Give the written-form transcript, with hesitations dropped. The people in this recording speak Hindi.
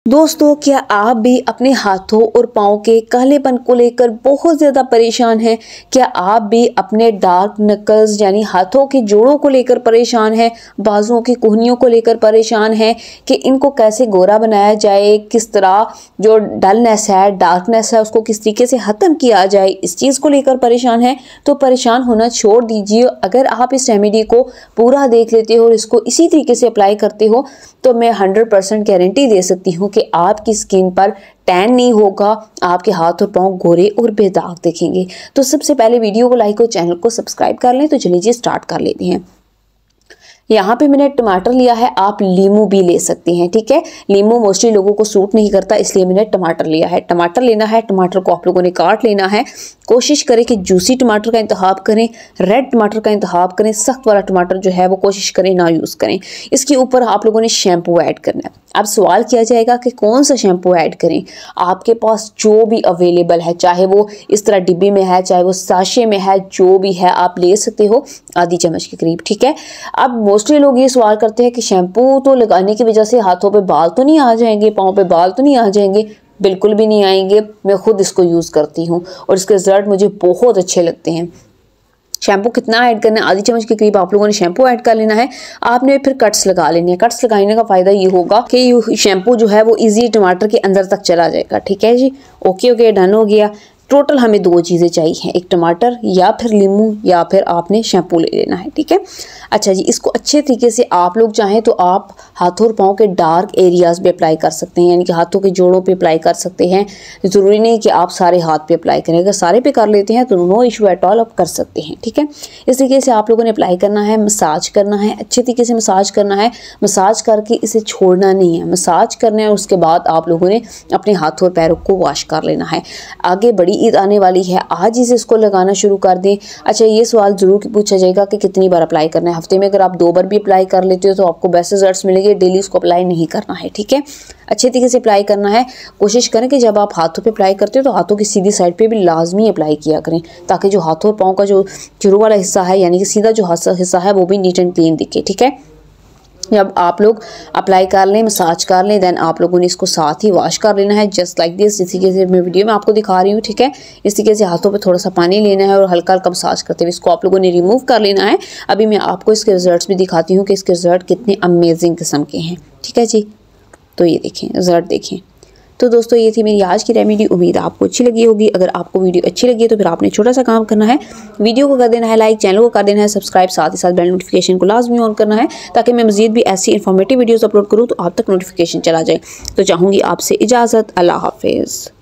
दोस्तों, क्या आप भी अपने हाथों और पाँव के कालेपन को लेकर बहुत ज़्यादा परेशान हैं? क्या आप भी अपने डार्क नकल्स यानी हाथों के जोड़ों को लेकर परेशान हैं? बाजुओं की कोहनियों को लेकर परेशान हैं कि इनको कैसे गोरा बनाया जाए, किस तरह जो डलनेस है, डार्कनेस है, उसको किस तरीके से ख़त्म किया जाए, इस चीज़ को लेकर परेशान हैं? तो परेशान होना छोड़ दीजिए। अगर आप इस रेमेडी को पूरा देख लेते हो और इसको इसी तरीके से अप्लाई करते हो तो मैं 100% गारंटी दे सकती हूँ कि आपकी स्किन पर टैन नहीं होगा, आपके हाथ और पांव गोरे और बेदाग दिखेंगे। तो सबसे पहले वीडियो को लाइक और चैनल को सब्सक्राइब कर लें। तो चलिए स्टार्ट कर लेते हैं। यहाँ पे मैंने टमाटर लिया है, आप लीमू भी ले सकते हैं, ठीक है। लीमू मोस्टली लोगों को सूट नहीं करता, इसलिए मैंने टमाटर लिया है। टमाटर लेना है, टमाटर को आप लोगों ने काट लेना है। कोशिश करें कि जूसी टमाटर का इंतखाब करें, रेड टमाटर का इंतखाब करें। सख्त वाला टमाटर जो है वो कोशिश करें ना यूज़ करें। इसके ऊपर आप लोगों ने शैम्पू ऐड करना है। अब सवाल किया जाएगा कि कौन सा शैम्पू ऐड करें। आपके पास जो भी अवेलेबल है, चाहे वो इस तरह डिब्बी में है, चाहे वो साशे में है, जो भी है आप ले सकते हो, आधी चम्मच के करीब, ठीक है। अब मोस्टली लोग ये सवाल करते हैं कि शैम्पू तो लगाने की वजह से हाथों पे बाल तो नहीं आ जाएंगे, पाँव पे बाल तो नहीं आ जाएंगे? बिल्कुल भी नहीं आएंगे। मैं खुद इसको यूज़ करती हूँ और इसके रिजल्ट मुझे बहुत अच्छे लगते हैं। शैम्पू कितना ऐड करना है? आधी चम्मच के करीब आप लोगों ने शैम्पू ऐड कर लेना है। आपने फिर कट्स लगा लेने हैं। कट्स लगाने का फ़ायदा ये होगा कि ये शैम्पू जो है वो इजी टमाटर के अंदर तक चला जाएगा, ठीक है जी। ओके, डन हो गया। टोटल हमें दो चीज़ें चाहिए, एक टमाटर या फिर लीमू या फिर आपने शैम्पू ले लेना है, ठीक है। अच्छा जी, इसको अच्छे तरीके से आप लोग चाहें तो आप हाथों और पाँव के डार्क एरियाज़ पे अप्लाई कर सकते हैं, यानी कि हाथों के जोड़ों पे अप्लाई कर सकते हैं। ज़रूरी नहीं कि आप सारे हाथ पे अप्लाई करें। अगर सारे पे कर लेते हैं तो नो इशू एट ऑल, आप कर सकते हैं, ठीक है। इस तरीके से आप लोगों ने अप्लाई करना है, मसाज करना है, अच्छे तरीके से मसाज करना है। मसाज करके इसे छोड़ना नहीं है, मसाज करना है। उसके बाद आप लोगों ने अपने हाथों और पैरों को वॉश कर लेना है। आगे बड़ी ईद आने वाली है, आज ही से इसको लगाना शुरू कर दें। अच्छा, ये सवाल ज़रूर पूछा जाएगा कि कितनी बार अप्लाई करना है। हफ्ते में अगर आप 2 बार भी अप्लाई कर लेते हो तो आपको बेस्ट रिजल्ट्स मिलेंगे। डेली इसको अप्लाई नहीं करना है, ठीक है। अच्छे तरीके से अप्लाई करना है। कोशिश करें कि जब आप हाथों पे अप्लाई करते हो तो हाथों की सीधी साइड पे भी लाजमी अप्लाई किया करें, ताकि जो हाथों और पाँव का जो शुरू वाला हिस्सा है, यानी कि सीधा जो हिस्सा है, वो भी नीट एंड क्लीन दिखे, ठीक है। जब आप लोग अप्लाई कर लें, मसाज कर लें, देन आप लोगों ने इसको साथ ही वॉश कर लेना है, जस्ट लाइक दिस। इसी तरीके से मैं वीडियो में आपको दिखा रही हूँ, ठीक है। इस तरीके से हाथों पे थोड़ा सा पानी लेना है और हल्का हल्का मसाज करते हुए इसको आप लोगों ने रिमूव कर लेना है। अभी मैं आपको इसके रिजल्ट्स भी दिखाती हूँ कि इसके रिजल्ट कितने अमेजिंग किस्म के हैं, ठीक है जी। तो ये देखें, रिजल्ट देखें। तो दोस्तों, ये थी मेरी आज की रेमेडी। उम्मीद आपको अच्छी लगी होगी। अगर आपको वीडियो अच्छी लगी है तो फिर आपने छोटा सा काम करना है, वीडियो को कर देना है लाइक, चैनल को कर देना है सब्सक्राइब, साथ ही साथ बेल नोटिफिकेशन को लाजमी ऑन करना है, ताकि मैं मजीद भी ऐसी इन्फॉर्मेटिव वीडियोस अपलोड करूँ तो आप तक नोटिफिकेशन चला जाए। तो चाहूँगी आपसे इजाज़त। अल्लाह हाफिज़।